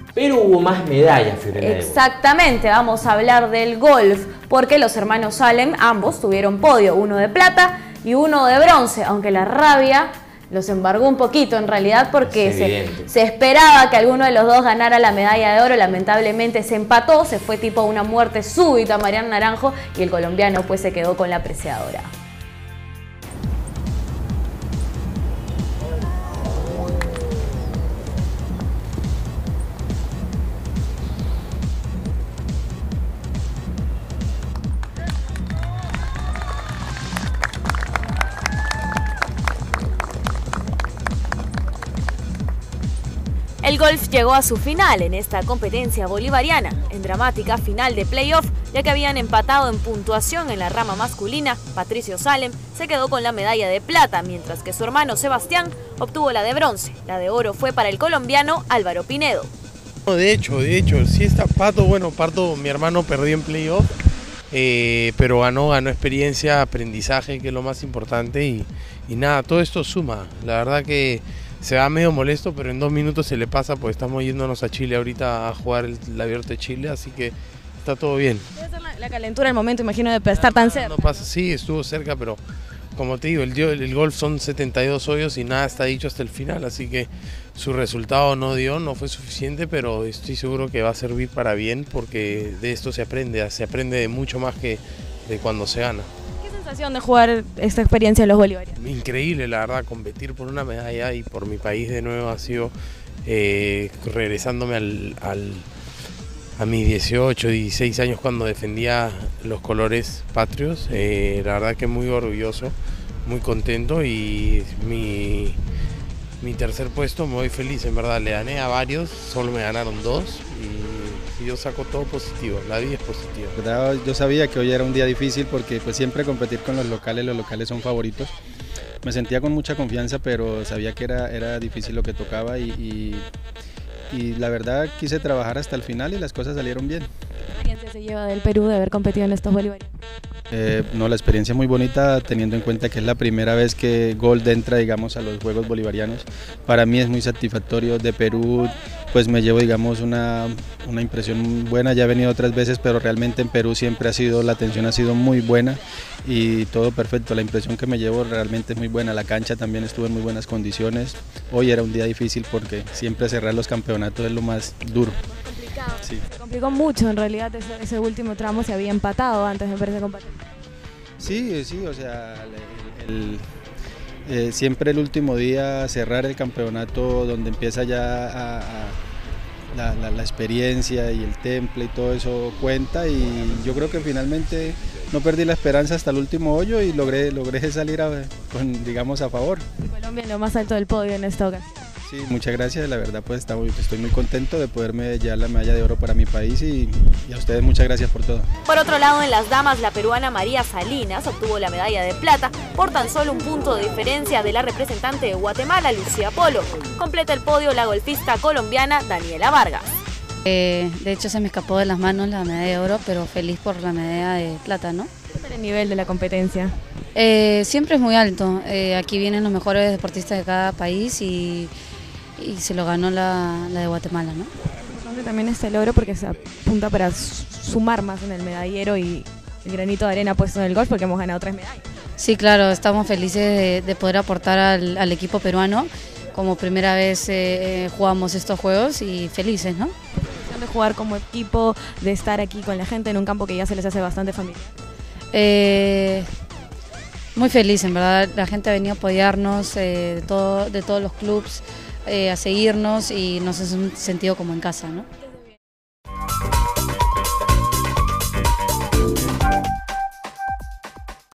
Pero hubo más medallas, Fiorella. Exactamente, vamos a hablar del golf, porque los hermanos Salem, ambos tuvieron podio, uno de plata y uno de bronce, aunque la rabia los embargó un poquito en realidad porque se esperaba que alguno de los dos ganara la medalla de oro. Lamentablemente se empató, se fue tipo una muerte súbita Mariano Naranjo y el colombiano pues se quedó con la apreciadora. El golf llegó a su final en esta competencia bolivariana, en dramática final de playoff, ya que habían empatado en puntuación en la rama masculina. Patricio Salem se quedó con la medalla de plata, mientras que su hermano Sebastián obtuvo la de bronce. La de oro fue para el colombiano Álvaro Pinedo. De hecho, sí está Pato, mi hermano perdió en playoff, pero ganó experiencia, aprendizaje, que es lo más importante y nada, todo esto suma. La verdad que se va medio molesto, pero en 2 minutos se le pasa, pues estamos yéndonos a Chile ahorita a jugar el Abierto de Chile, así que está todo bien. Debe ser la calentura del momento, imagino, de estar tan cerca. No pasa, sí, estuvo cerca, pero como te digo, el golf son 72 hoyos y nada está dicho hasta el final, así que su resultado no fue suficiente, pero estoy seguro que va a servir para bien, porque de esto se aprende mucho más que de cuando se gana. De jugar esta experiencia de los bolivarianos? Increíble, la verdad, competir por una medalla y por mi país de nuevo ha sido regresándome a mis 18, 16 años cuando defendía los colores patrios. La verdad que muy orgulloso, muy contento y mi tercer puesto me voy feliz, en verdad. Le gané a varios, solo me ganaron 2 y yo saco todo positivo, la vida es positiva. Yo sabía que hoy era un día difícil porque pues siempre competir con los locales son favoritos. Me sentía con mucha confianza, pero sabía que era difícil lo que tocaba y la verdad quise trabajar hasta el final y las cosas salieron bien. ¿Qué experiencia se lleva del Perú de haber competido en estos bolivarianos? No, la experiencia muy bonita, teniendo en cuenta que es la primera vez que Gold entra, digamos, a los Juegos Bolivarianos. Para mí es muy satisfactorio. De Perú pues me llevo, digamos, una impresión buena. Ya he venido otras veces, pero realmente en Perú siempre la atención ha sido muy buena y todo perfecto. La impresión que me llevo realmente es muy buena. La cancha también estuvo en muy buenas condiciones. Hoy era un día difícil porque siempre cerrar los campeonatos es lo más duro. Sí. Se complicó mucho en realidad ese último tramo, se había empatado antes de verse competir. Sí, o sea, siempre el último día cerrar el campeonato donde empieza ya la experiencia y el temple y todo eso cuenta, y yo creo que finalmente no perdí la esperanza hasta el último hoyo y logré salir digamos a favor. Colombia en lo más alto del podio en esta ocasión. Sí, muchas gracias, la verdad pues estoy muy contento de poderme llevar la medalla de oro para mi país y a ustedes muchas gracias por todo. Por otro lado, en las damas, la peruana María Salinas obtuvo la medalla de plata por tan solo un punto de diferencia de la representante de Guatemala, Lucía Polo. Completa el podio la golfista colombiana Daniela Vargas. De hecho se me escapó de las manos la medalla de oro, pero feliz por la medalla de plata, ¿no? ¿Qué tal el nivel de la competencia? Siempre es muy alto. Aquí vienen los mejores deportistas de cada país y se lo ganó la de Guatemala, ¿no? Entonces también este logro porque se apunta para sumar más en el medallero y el granito de arena puesto en el golf, porque hemos ganado 3 medallas. Sí, claro, estamos felices de poder aportar al equipo peruano. Como primera vez jugamos estos juegos y felices, ¿no? De jugar como equipo, de estar aquí con la gente en un campo que ya se les hace bastante familiar. Muy feliz, en verdad. La gente ha venido a apoyarnos de todos los clubes, a seguirnos y nos hemos sentido como en casa, ¿no?